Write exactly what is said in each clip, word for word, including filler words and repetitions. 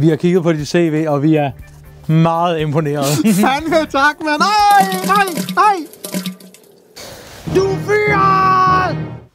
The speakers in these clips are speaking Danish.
Vi har kigget på dit C V, og vi er meget imponeret. Fandme tak, mand. Nej, nej, nej. Du er fyret!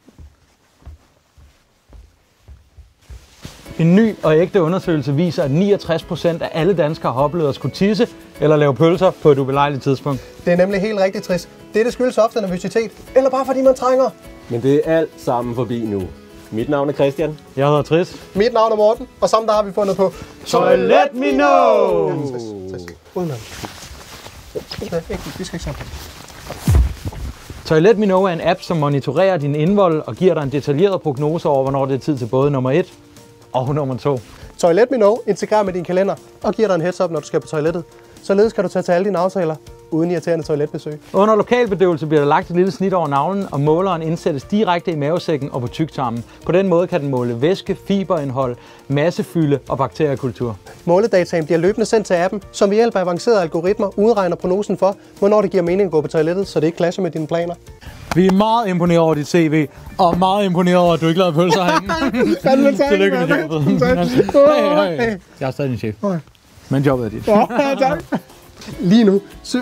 En ny og ægte undersøgelse viser, at niogtres procent af alle danskere har oplevet at skulle tisse eller lave pølser på et ubelejligt tidspunkt. Det er nemlig helt rigtigt trist. Det skyldes ofte nervøsitet, eller bare fordi man trænger. Men det er alt sammen forbi nu. Mit navn er Christian. Jeg hedder Tris. Mit navn er Morten, og sammen der har vi fundet på Toilet Me Know! Ja, Tris, Tris. Uden ham. Vi skal ikke sammen. Toilet Me Know er en app, som monitorerer din indvold og giver dig en detaljeret prognose over, hvornår det er tid til både nummer et og nummer to. Toilet Me Know integrerer med din kalender og giver dig en heads up, når du skal på toilettet. Således kan du tage til alle dine aftaler uden irriterende toiletbesøg. Under lokalbedøvelse bliver der lagt et lille snit over navlen, og måleren indsættes direkte i mavesækken og på tyktarmen. På den måde kan den måle væske, fiberindhold, massefylde og bakteriekultur. Måledataen bliver løbende sendt til appen, som ved hjælp af avancerede algoritmer udregner prognosen for, hvornår det giver mening at gå på toilettet, så det ikke clasher med dine planer. Vi er meget imponeret over dit C V, og meget imponeret over, at du ikke lavede pølser herinde. Fandme tak. Tillykke med jobbet. Hey, hey. Jeg er stadig din chef. Okay. Men jobbet er dit. Ja, tak. Lige nu sø...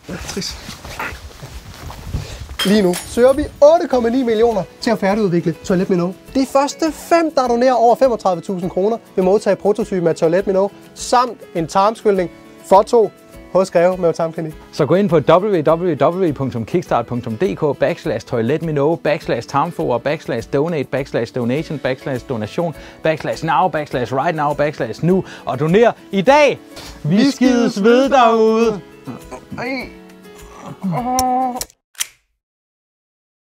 Lige nu søger vi otte komma ni millioner til at færdigudvikle Toilet Me Know. De første fem, der donerer over femogtredive tusind kroner, vil modtage prototypen af Toilet Me Know, samt en tarmskyldning for to hos Greve med Tarmklinik. Så gå ind på w w w punktum kickstart punktum d k backslash toiletmeknow backslash tarmfoder backslash donate backslash donation backslash donation backslash now backslash right now backslash nu og doner i dag. Vi skides ved derude. Ej.